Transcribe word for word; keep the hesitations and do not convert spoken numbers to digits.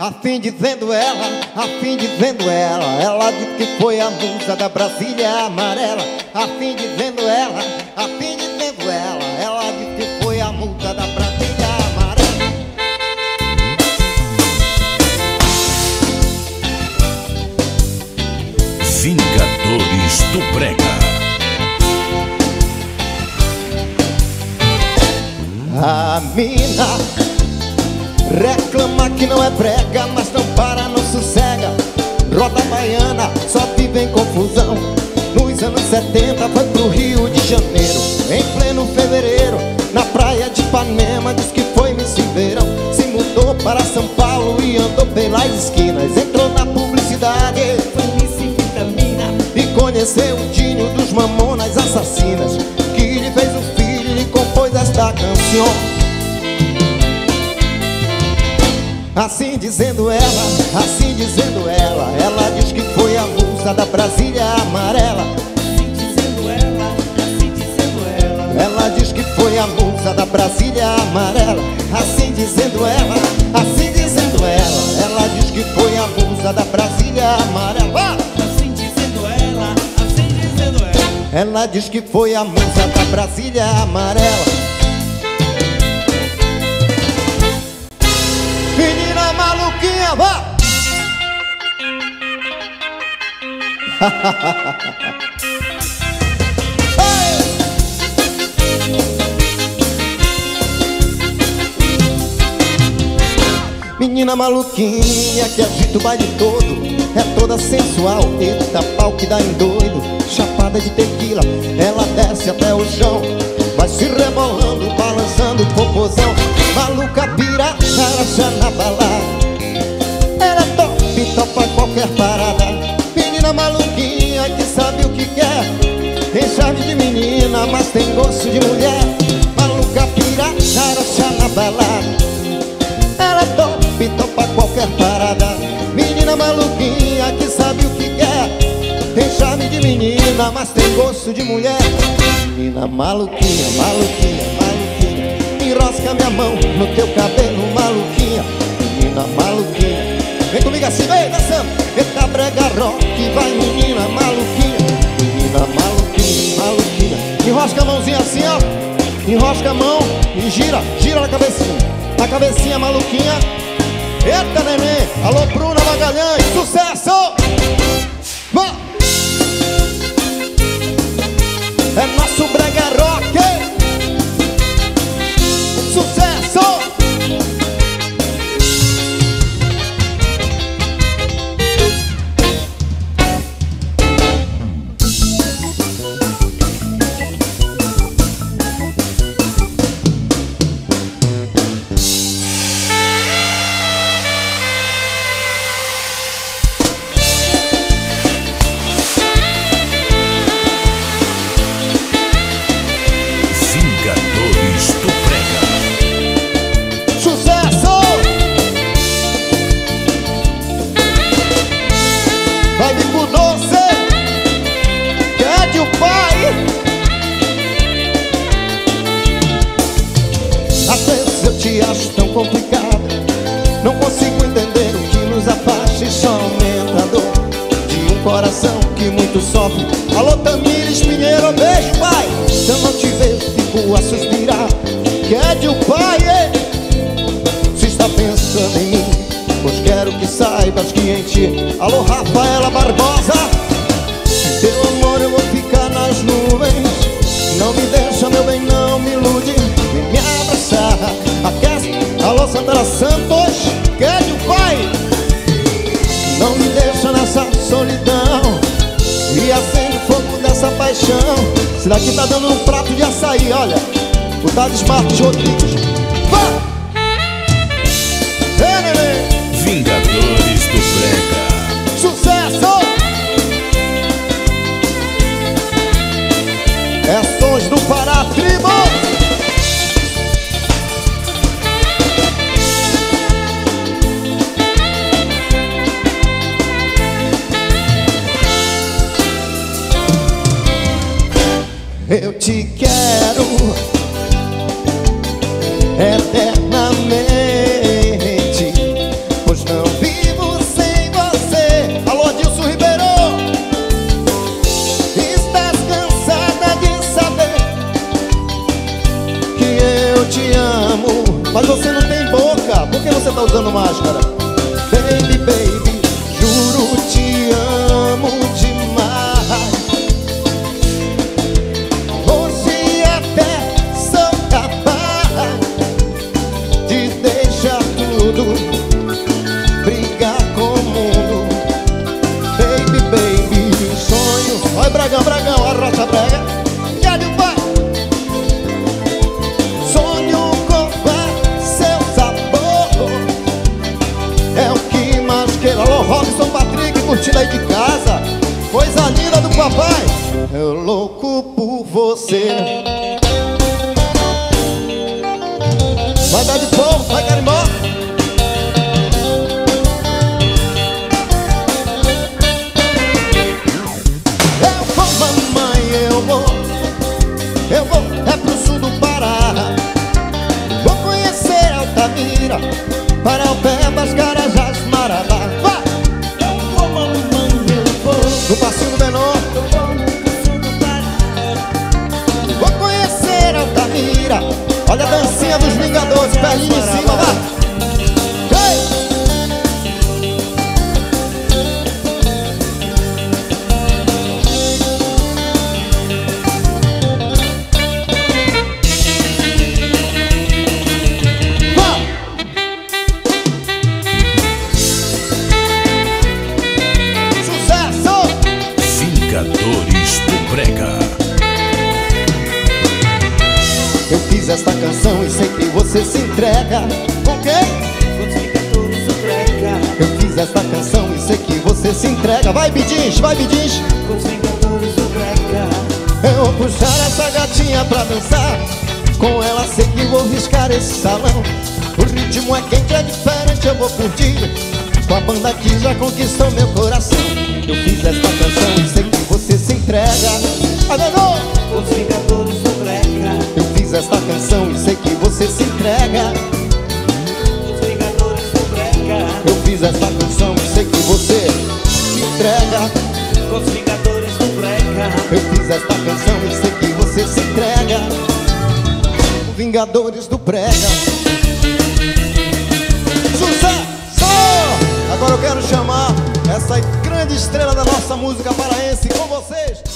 Assim dizendo ela, assim dizendo ela, ela diz que foi a musa da Brasília amarela. Assim dizendo ela, assim dizendo ela, ela diz que foi a musa da Brasília amarela. Vingadores do Brega. A mina reclama que não é brega, mas não para, não sossega. Roda baiana, só vive em confusão. Nos anos setenta foi pro Rio de Janeiro, em pleno fevereiro, na praia de Ipanema. Diz que foi Miss Verão. Se mudou para São Paulo e andou pelas esquinas. Entrou na publicidade, foi Miss Vitamina, e conheceu o Dinho dos Mamonas Assassinas, que lhe fez um filho e lhe compôs esta canção. Assim dizendo ela, assim dizendo ela, ela diz que foi a musa da Brasília amarela. Assim dizendo ela, assim dizendo ela, Ela diz que foi a musa da Brasília amarela. Assim dizendo ela, assim dizendo ela, ela diz que foi a musa da Brasília amarela. assim dizendo ela, assim dizendo ela. Ela diz que foi a musa da Brasília amarela. Menina maluquinha, vá! Menina maluquinha que agita o baile todo, é toda sensual, eita pau que dá em doido. Chapada de tequila, ela desce até o chão, vai se rebolando, balançando o popozão. Maluca pira, aracha na balada, ela é top, topa qualquer parada. Menina maluquinha que sabe o que quer, tem charme de menina, mas tem gosto de mulher. Maluca pira, aracha na balada, ela é top, topa qualquer parada. Menina maluquinha que sabe o que quer, tem charme de menina, mas tem gosto de mulher. Menina maluquinha, maluquinha, maluquinha, enrosca minha mão no teu cabelo, maluquinha. Menina maluquinha, vem comigo assim, vem dançando. Eita brega rock, vai menina maluquinha. Menina maluquinha, maluquinha, enrosca a mãozinha assim, ó, enrosca a mão e gira, gira na cabecinha, na cabecinha maluquinha. Eita neném, alô Bruna Magalhães, sucesso! Vá! É nosso brega rock, sucesso! Vai vir por doce, pede o pai. Às vezes eu te acho tão complicado, não consigo entender o que nos afasta e só aumenta a dor de um coração que muito sofre. Alô Tamires Pinheiro, beijo pai. Se eu não te vejo fico a suspirar. Pede o pai, eh? Se está pensando em mim, pois quero que saibas que em ti. Alô Rafaela Barbosa, teu amor eu vou ficar nas nuvens. Não me deixa meu bem, não me ilude, vem me abraçar, aquece. Alô Sandra Santos, quer o pai. Não me deixa nessa solidão e acende o fogo dessa paixão. Esse daqui tá dando um prato de açaí, olha, o Tades Martins Rodrigues. Vá! Ei, neném! Vingadores do Brega. Sucesso! É Sons do Pará, tribo! Eu te quero eternamente, pois não te amo, mas você não tem boca. Por que você tá usando máscara? Baby, baby, juro te amo demais. Hoje até sou capaz de deixar tudo, brigar com o mundo. Baby, baby, sonho. Olha Bragão, Bragão, a rocha brega. E ali vai. Sonho com seu sabor, é o que mais quero. Alô, Robson Patrick, curtindo aí de casa. Coisa linda do papai. Eu louco por você. Vai dar de fogo, vai carimbó. Eu vou, mamãe, eu vou. Eu vou, é pro sul do Pará. Vou conhecer Altamira, Paraupebas, Carajás, Marabá. Vai! Eu vou, mamãe, eu vou. No passinho menor. Eu vou no sul do Pará. Vou conhecer Altamira. Olha a dancinha dos Vingadores, perninha em cima, vai! Ei! Vingadores do Brega. Eu fiz esta canção e sei que você se entrega. Com quem? Com os Vingadores do Brega. Eu fiz esta canção e sei que você se entrega. Vai, Bidins, vai, Bidins. Com os Vingadores do Brega. Eu vou puxar essa gatinha pra dançar. Com ela sei que vou riscar esse salão. O ritmo é quente, é diferente, eu vou curtir. Com a banda que já conquistou meu coração. Eu fiz esta canção e sei que você se entrega. Adenou! Com os Vingadores do Brega. Eu fiz esta canção e sei que você se entrega. Os Vingadores do Brega. Eu fiz esta canção e sei que você se entrega. Com os Vingadores do Brega. Eu fiz esta canção e sei que você se entrega. Vingadores do Brega. Sucesso! Agora eu quero chamar essa grande estrela da nossa música paraense com vocês.